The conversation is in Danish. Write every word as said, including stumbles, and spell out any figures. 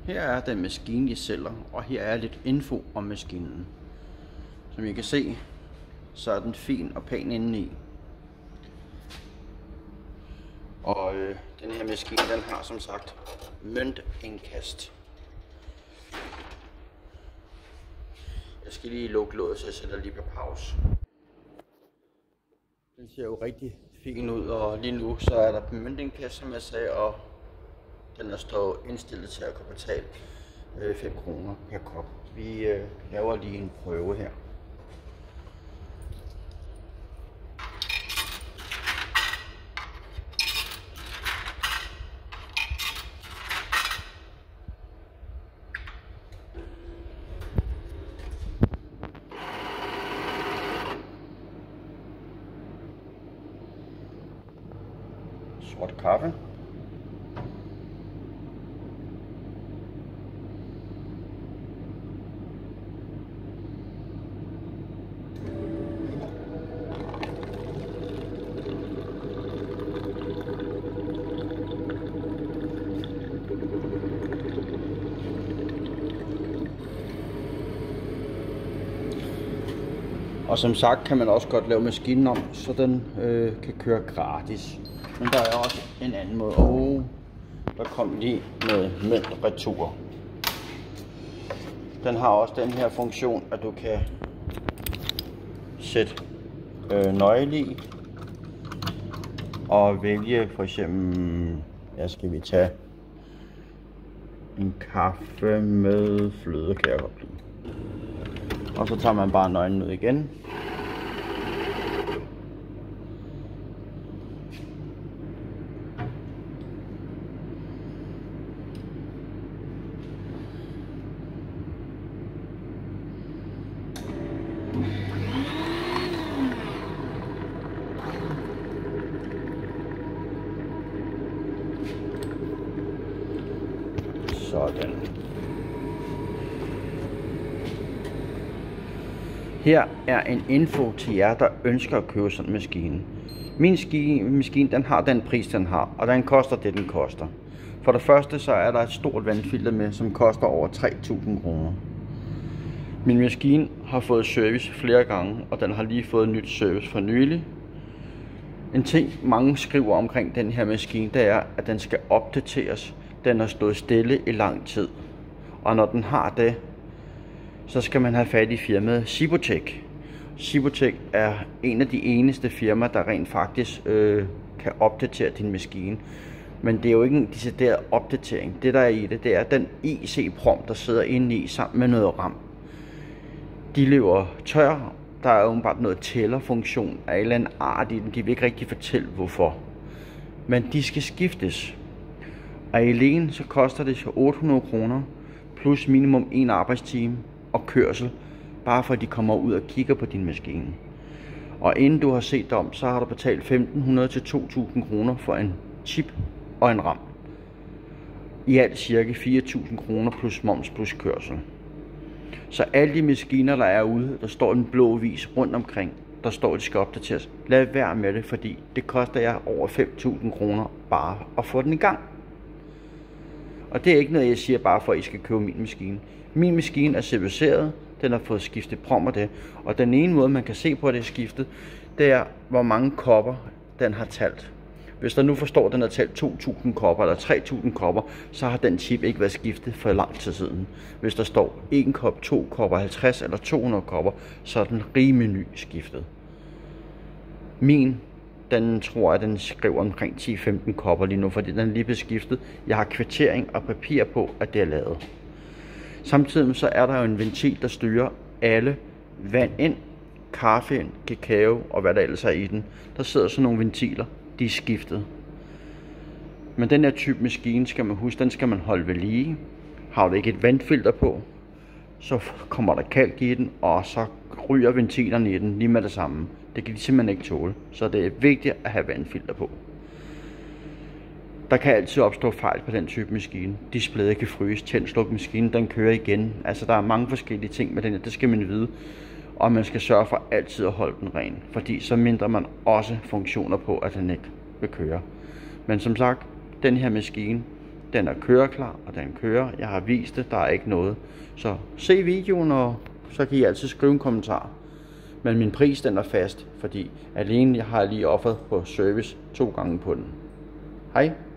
Her er den maskine, jeg sælger, og her er lidt info om maskinen. Som I kan se, så er den fin og pæn indeni. Og øh, den her maskine, den har som sagt møntindkast. Jeg skal lige lukke låget, så jeg sætter lige på pause. Den ser jo rigtig fin ud, og lige nu så er der møntindkast, som jeg sagde, og den er stået indstillet til at kunne betale øh, fem kroner per kop. Vi øh, laver lige en prøve her. Sort kaffe. Og som sagt kan man også godt lave maskinen om, så den øh, kan køre gratis. Men der er også en anden måde. Og der kom lige noget mønt retur. Den har også den her funktion, at du kan sætte øh, nøgle i og vælge for eksempel, ja, skal vi tage en kaffe med fløde, kan jeg godt lide. Og så tager man bare nøglen ud igen. Sådan. Her er en info til jer, der ønsker at købe sådan en maskine. Min maskine, den har den pris, den har, og den koster det, den koster. For det første, så er der et stort vandfilter med, som koster over tre tusind kroner. Min maskine har fået service flere gange, og den har lige fået nyt service for nylig. En ting, mange skriver omkring den her maskine, det er, at den skal opdateres. Den har stået stille i lang tid. Og når den har det, så skal man have fat i firmaet Sibotech. Sibotech er en af de eneste firmaer, der rent faktisk øh, kan opdatere din maskine. Men det er jo ikke en decideret opdatering. Det der er i det, det er den I C-prom, der sidder inde i sammen med noget RAM. De løber tør. Der er jo bare noget tællerfunktion af en eller anden art i den. De vil ikke rigtig fortælle hvorfor. Men de skal skiftes. Og alene så koster det så otte hundrede kroner plus minimum en arbejdstime og kørsel, bare for at de kommer ud og kigger på din maskine. Og inden du har set dig om, så har du betalt femten hundrede til to tusind kroner for en chip og en RAM. I alt cirka fire tusind kroner plus moms plus kørsel. Så alle de maskiner, der er ude, der står en blå vis rundt omkring, der står, at de skal opdateres. Lad være med det, fordi det koster jer over fem tusind kroner bare at få den i gang. Og det er ikke noget, jeg siger bare for, at I skal købe min maskine. Min maskine er serviceret, den har fået skiftet prom og det. Og den ene måde, man kan se på, at det er skiftet, det er, hvor mange kopper den har talt. Hvis der nu forstår, at den har talt to tusind kopper eller tre tusind kopper, så har den chip ikke været skiftet for lang tid siden. Hvis der står en kop, to kopper, halvtreds eller to hundrede kopper, så er den rimelig ny skiftet. Min, den tror jeg, den skriver omkring ti til femten kopper lige nu, fordi den er lige blevet skiftet. Jeg har kvittering og papir på, at det er lavet. Samtidig så er der jo en ventil, der styrer alle vand ind, kaffe ind, kakao og hvad der ellers er i den. Der sidder sådan nogle ventiler, de er skiftet. Men den her type maskine, skal man huske, den skal man holde ved lige. Har du ikke et vandfilter på, så kommer der kalk i den, og så ryger ventilerne i den lige med det samme. Det kan de simpelthen ikke tåle, så det er vigtigt at have vandfilter på. Der kan altid opstå fejl på den type maskine. Displayet kan fryse, tænd, sluk maskinen, den kører igen. Altså der er mange forskellige ting med den her, det skal man vide. Og man skal sørge for altid at holde den ren, fordi så mindrer man også funktioner på, at den ikke vil køre. Men som sagt, den her maskine, Den er køreklar, og den kører. Jeg har vist det, der er ikke noget. Så se videoen, og så kan I altid skrive en kommentar. Men min pris, den er fast, fordi alene jeg har lige offeret på service to gange på den. Hej.